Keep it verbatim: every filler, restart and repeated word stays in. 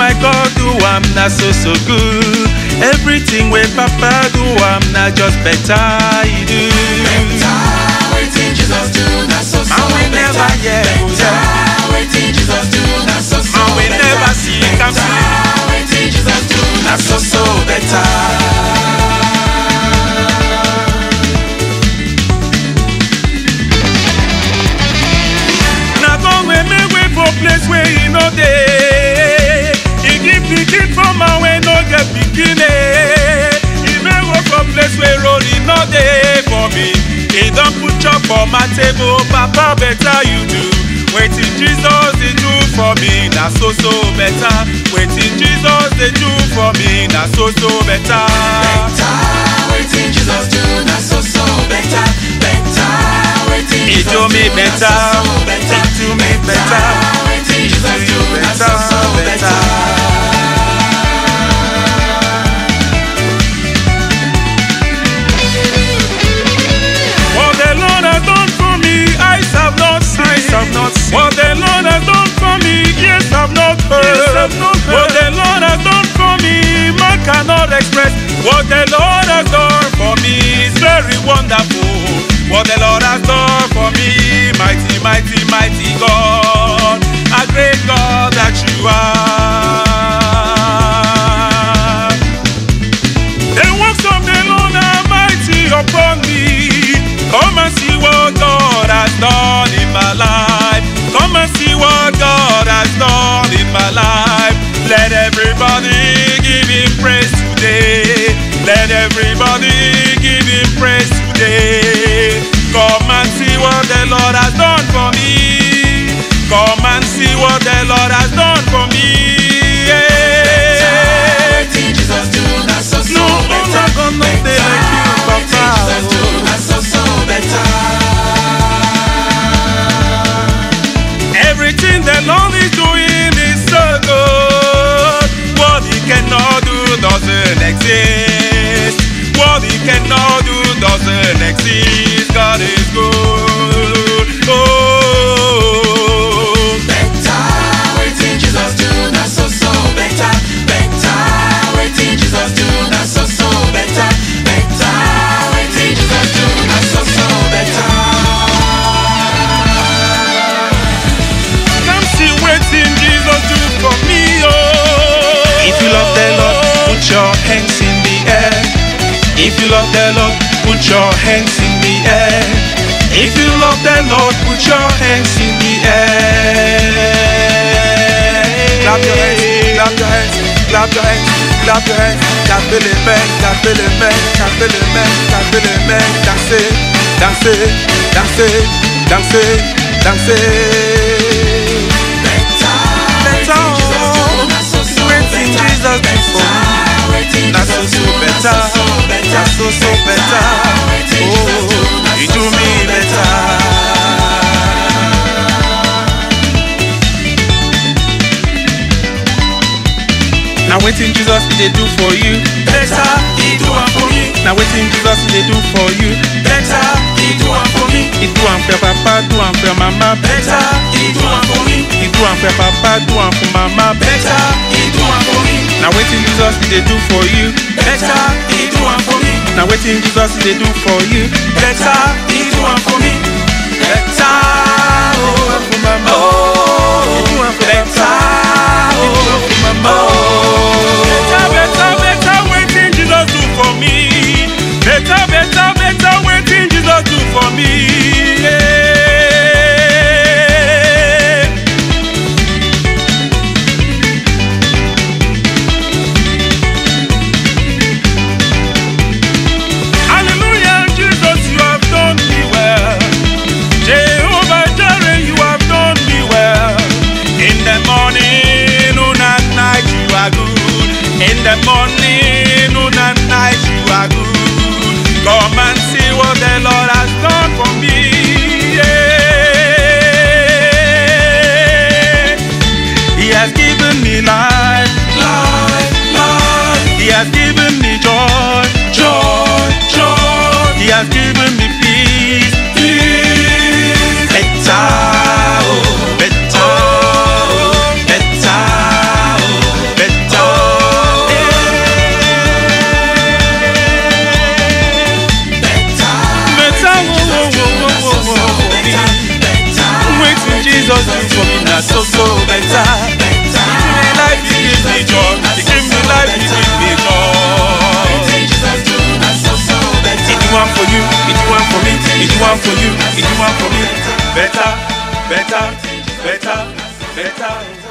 my God do, I'm not so so good. Everything where Papa do, I'm not just better, he do. Better, waiting Jesus do, not so so Man, we never hear, better, waiting Jesus do, not so so Man, we never see, come see. Better, waiting Jesus do, not so so better. Now go with me, we for place where he no day. He give the kid from my way, no get beginning. He may go for place where road he no day for me. He don't put chop for my table, Papa better you do. Waiting Jesus they do for me, now so so better. Waiting Jesus they do for me, now so so better. Better, waiting Jesus do, not so so better. Better, waiting He Jesus do me better, not so so better. he do me better, Waiting he Jesus do do, you not so better, so better. better. What the Lord has done for me, eyes have not seen. Eyes have not seen. What the Lord has done for me, ears have not heard. Have not heard. What the Lord has done for me, man cannot express. What the Lord has done for me is very wonderful. What the Lord has done for me, mighty, mighty, mighty God, a great God that you are. The works of the Lord are mighty upon me. Come and see what God has done in my life. Come and see what God has done in my life. Let everybody give him praise today. Let everybody give him praise today. Come and see what the Lord has done for me. Come and see what the Lord has done for me. Yeah. Waiting Jesus do, not so so No, better. I'm not gonna stay like you, Papa. Waiting Jesus do, not so so better. Everything the Lord is doing is so good. What he cannot do doesn't exist. What he cannot do doesn't exist. God is good. Oh, Better, waiting Jesus do, not so so better. Better, waiting Jesus do, not so so better. Better, waiting Jesus do, not so so better. come see waiting Jesus do for me. Oh, if you love the Lord, put your hands in the air. If you love the Lord, put your hands in the air. If you love the Lord, put your hands in the air. Clap your hands, clap your hands, clap your hands, clap your hands. Clap the man, clap the man, clap the man, clap the man. Dansez, dansez, dansez, dansez, dansez. Better, Better, not so so waiting better. Jesus do for me. Waiting Not so Jesus so do, better, not so so better. Oh, you do me better. Now waiting Jesus they do for you. Better, he do one for me. Now waiting Jesus they do for you. Better, he do one for me. He do one for Papa, do one for Mama. Better, he do one for me. He do one for Papa, do one for Mama. Better, he do one for me. Now waiting Jesus they do for you. Better, he do one for me. Now waiting Jesus they do for you. Better, he do one for me. Better, oh, For Mama, oh, he do one for better, Papa, he do one for Mama. Better, better, better waiting Jesus do for me. Better, better, better waiting Jesus do for me. Yeah. Hallelujah, Jesus, you have done me well. Jehovah Jireh, you have done me well. na so so better. better. You give me life, you give me joy. You give me life, you give me joy. Wetin Jesus do na so so better. He do one for you, he do one for me, he do one for you, he do one for me. Better, better, better, better.